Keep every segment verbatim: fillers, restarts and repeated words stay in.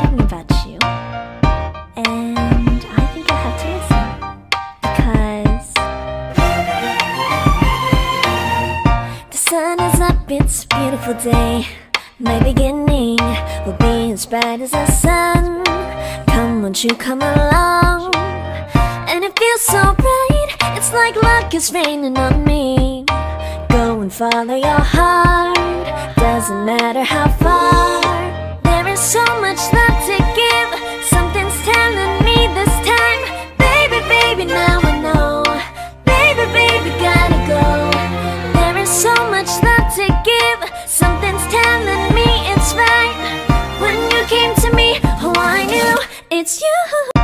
thinking about you, and I think I have to listen, because the sun is up, it's a beautiful day. My beginning will be as bright as the sun. Come, won't you come along? And it feels so bright, it's like luck is raining on me. Go and follow your heart, doesn't matter how far. There is so much love to give, something's telling me this time. Baby, baby, now I know. Baby, baby, gotta go. There is so much love to give, something's telling me it's right. When you came to me, oh, I knew it's you.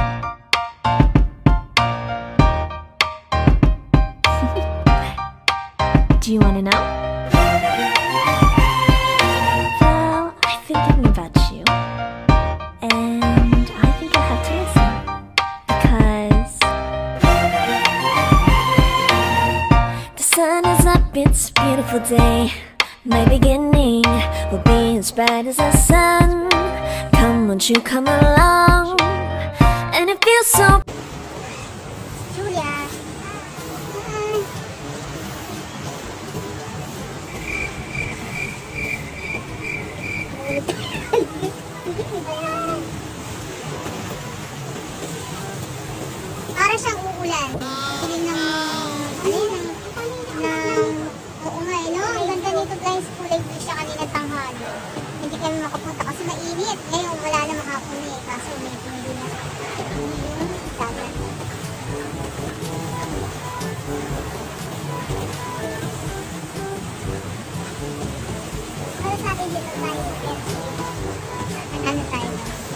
Do you wanna know? Well, I've been thinking about you, and I think I have to listen, because the sun is up, it's a beautiful day. My beginning will be as bright as the sun. Come, won't you come along? And it feels so. Julia. Para siyang uulan. Piling ng, ano yun, ng, oo nga eh, no? Ang ganda nito guys, kulay blue siya kanina tanghali. Hindi kami makapunta kasi mainit. Ngayon wala na makapun eh, kaso may hindi na. Yun, dagat. Para sa atin dito tayo sa F C. Ano tayo?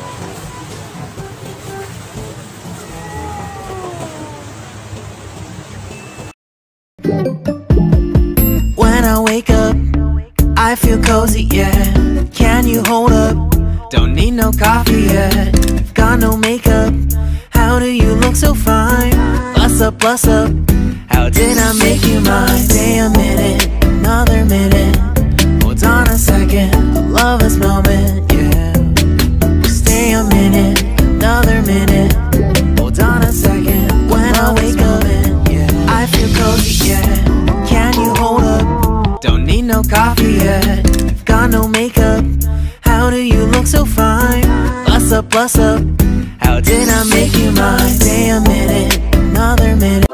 When I wake up, I feel cozy, yeah. Can you hold up? Don't need no coffee yet. Got no makeup. How do you look so fine? Bust up, bust up. How did I make you mine? Stay a minute, another minute. Hold on a second, I love this moment, yeah. Stay a minute, another minute. Hold on a second. When I wake up, yeah, I feel cozy, yeah. Can you hold up? Don't need no coffee yet. Got no makeup. How do you look so fine? Bust up, bust up. How did I make you mine? Stay a minute, another minute.